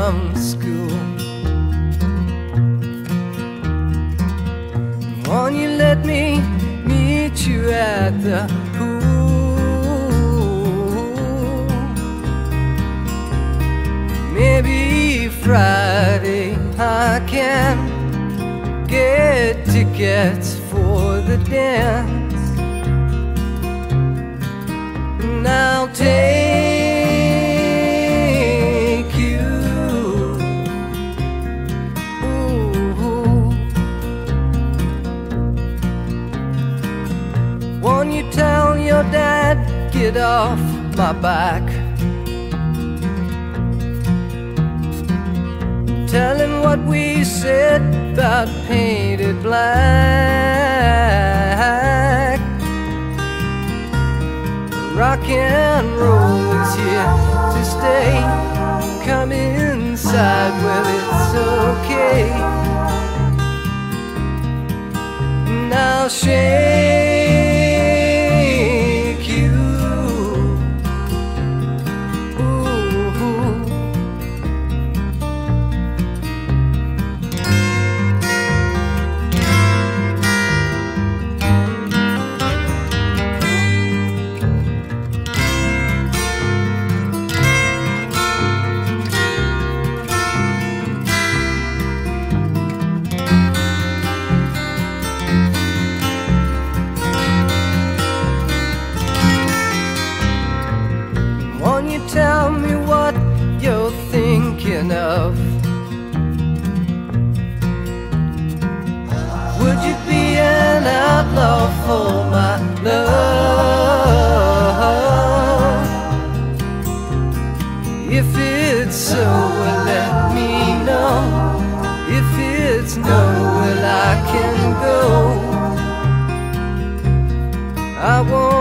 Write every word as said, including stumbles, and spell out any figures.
from school. Won't you let me meet you at the pool? Maybe Friday I can get tickets for the dance. And I'll take you. Ooh. Won't you tell your dad, get off my back? Tell him what we said about painted black. Rock and roll is here to stay. Come inside, well, it's okay. And I'll shake you. Ooh. Won't you tell me what you're thinking of? Would you be an outlaw for my love? If it's so, well, let me know. If it's no, well, I can go. I won't